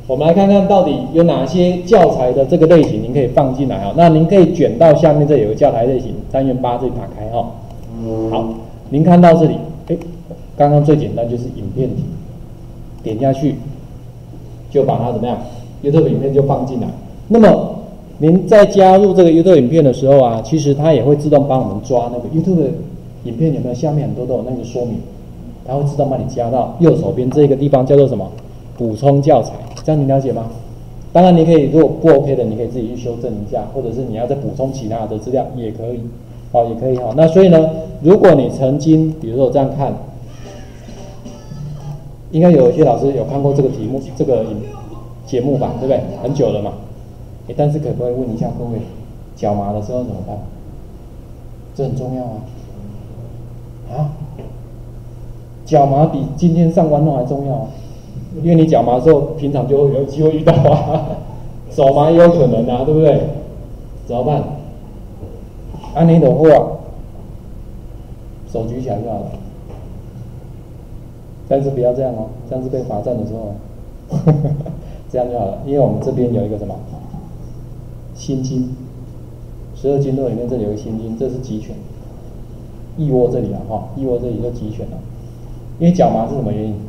我们来看看到底有哪些教材的这个类型您可以放进来哈。那您可以卷到下面这有个教材类型单元8这里打开哈。好，您看到这里，刚刚最简单就是影片题，点下去就把它怎么样 ，YouTube 影片就放进来。那么您在加入这个 YouTube 影片的时候啊，其实它也会自动帮我们抓那个 YouTube 的影片有没有下面很多都有那个说明，它会自动帮你加到右手边这个地方叫做什么？补充教材，这样你了解吗？当然你可以，如果不 OK 的，你可以自己去修正一下，或者是你要再补充其他的资料也可以，也可以哈。那所以呢，如果你曾经，比如说我这样看，应该有一些老师有看过这个题目、这个节目吧，对不对？很久了嘛。但是可不可以问一下各位，脚麻的时候怎么办？这很重要啊！脚麻比今天上弯路还重要啊！因为你脚麻的时候，平常就会有机会遇到啊，手麻也有可能啊，对不对？怎么办？安尼的话，手举起来就好了。但是不要这样哦，这样是被罚站的时候，这样就好了。因为我们这边有一个什么心经，12经络里面这里有个心经，这是极拳，腋窝这里哈，腋窝这里就极拳了。因为脚麻是什么原因？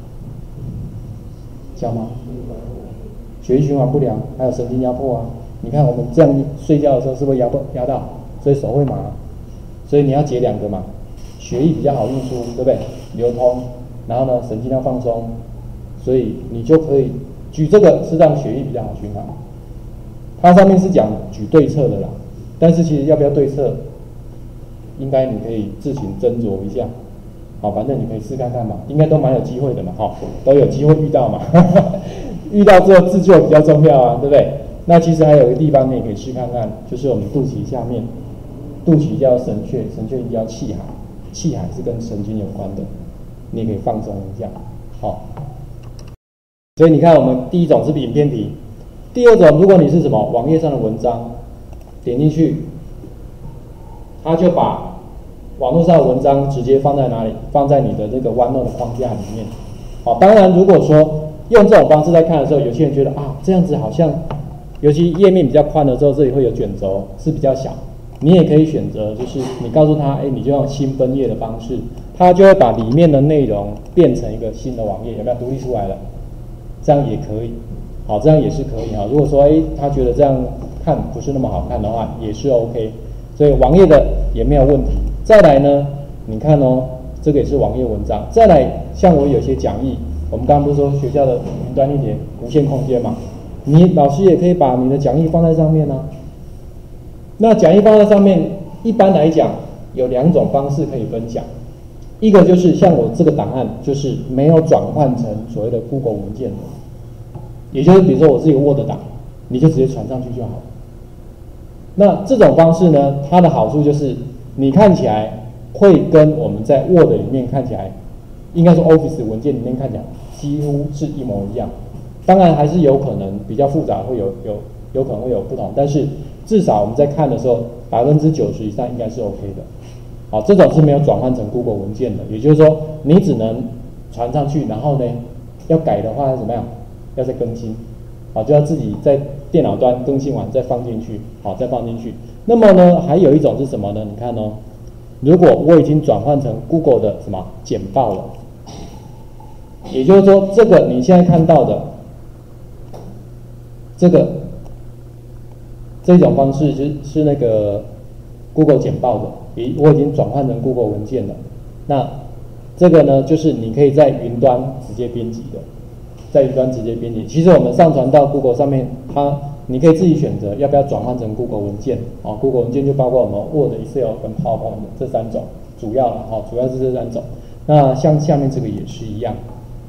脚麻，血液循环不良，还有神经压迫啊。你看我们这样睡觉的时候，是不是压到？所以手会麻。所以你要解2个嘛，血液比较好运输，对不对？流通，然后呢，神经要放松，所以你就可以举这个是让血液比较好循环。它上面是讲举对侧的啦，但是其实要不要对侧，应该你可以自行斟酌一下。好，反正你可以试看看嘛，应该都蛮有机会的嘛，都有机会遇到嘛，遇到之后自救比较重要啊，对不对？那其实还有一个地方你也可以试看看，就是我们肚脐下面，肚脐叫神阙，神阙叫气海，气海是跟神经有关的，你也可以放松一下，好。所以你看，我们第一种是影片题，第二种，如果你是什么网页上的文章，点进去，它就把网络上的文章直接放在哪里？放在你的这个OneNote的框架里面。好，当然如果说用这种方式在看的时候，有些人觉得啊，这样子好像，尤其页面比较宽的时候，这里会有卷轴，是比较小。你也可以选择，就是你告诉他，你就用新分页的方式，他就会把里面的内容变成一个新的网页，有没有独立出来了？这样也可以。好，这样也是可以哈。如果说他觉得这样看不是那么好看的话，也是 OK。所以网页的也没有问题。再来呢，你看哦，这个也是网页文章。再来，像我有些讲义，我们刚刚不是说学校的云端硬碟无限空间嘛？你老师也可以把你的讲义放在上面啊。那讲义放在上面，一般来讲有2种方式可以分享。一个就是像我这个档案，就是没有转换成所谓的 Google 文件的，也就是比如说我是一个 Word 档，你就直接传上去就好了。那这种方式呢，它的好处就是你看起来会跟我们在 Word 里面看起来，应该说 Office 文件里面看起来几乎是一模一样。当然还是有可能比较复杂，会有可能会有不同，但是至少我们在看的时候，90%以上应该是 OK 的。好，这种是没有转换成 Google 文件的，也就是说你只能传上去，然后呢要改的话怎么样？要再更新，好，就要自己在电脑端更新完再放进去，好，再放进去。那么呢，还有一种是什么呢？你看哦，如果我已经转换成 Google 的什么简报了，也就是说，这个你现在看到的这种方式是那个 Google 简报的，我已经转换成 Google 文件了。那这个呢，就是你可以在云端直接编辑的。在云端直接编辑，其实我们上传到 Google 上面，你可以自己选择要不要转换成 Google 文件。Google 文件就包括我们 Word、Excel 跟 PowerPoint 这3种，主要是这3种。那像下面这个也是一样，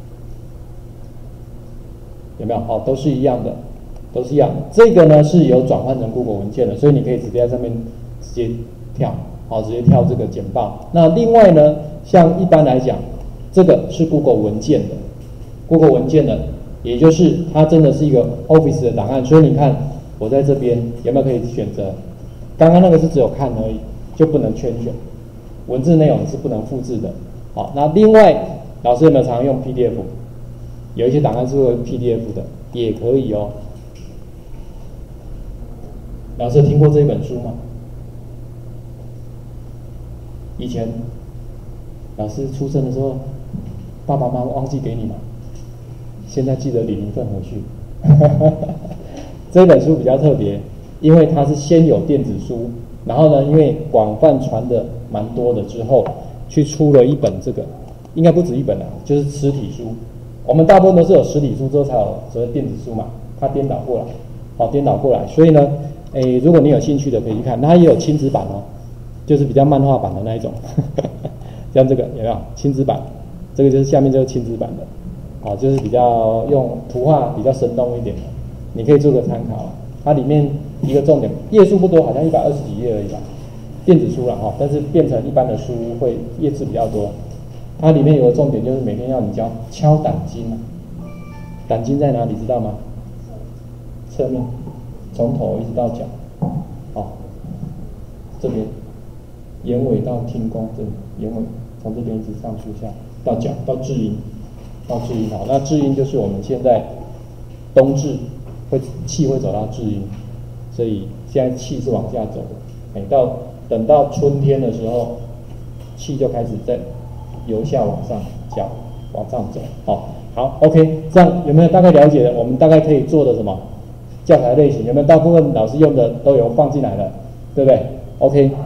有没有？都是一样的，都是一样的。这个呢是有转换成 Google 文件的，所以你可以直接在上面直接跳，直接跳这个简报。那另外呢，像一般来讲，这个是 Google 文件的。Google 文件的，也就是它真的是一个 Office 的档案，所以你看我在这边有没有可以选择？刚刚那个是只有看而已，就不能圈选，文字内容是不能复制的。好，那另外老师有没有常用 PDF？ 有一些档案是会 PDF 的，也可以哦。老师有听过这一本书吗？以前老师出生的时候，爸爸妈妈忘记给你嘛，现在记得领一份回去。这本书比较特别，因为它是先有电子书，然后呢，因为广泛传的蛮多的之后，去出了一本这个，应该不止一本啦，就是实体书。我们大部分都是有实体书之后才有所谓电子书嘛，它颠倒过来，好，颠倒过来。所以呢，如果你有兴趣的可以去看，它也有亲子版哦，就是比较漫画版的那一种，像这个有没有亲子版？这个就是下面就是亲子版的，好，就是比较用图画比较生动一点的，你可以做个参考。它里面一个重点，页数不多，好像120几页而已吧，电子书啦哈，但是变成一般的书会页次比较多。它里面有个重点就是每天要你敲胆经啊，胆经在哪里知道吗？侧面，从头一直到脚，好，这边眼尾到听宫这里，眼尾从这边一直上去下到脚到至阴，好，那至阴就是我们现在冬至气会走到至阴，所以现在气是往下走的，等到春天的时候，气就开始在由下往上，脚往上走，好 ，OK， 这样有没有大概了解的？我们大概可以做的什么教材类型有没有？大部分老师用的都有放进来了，对不对 ？OK，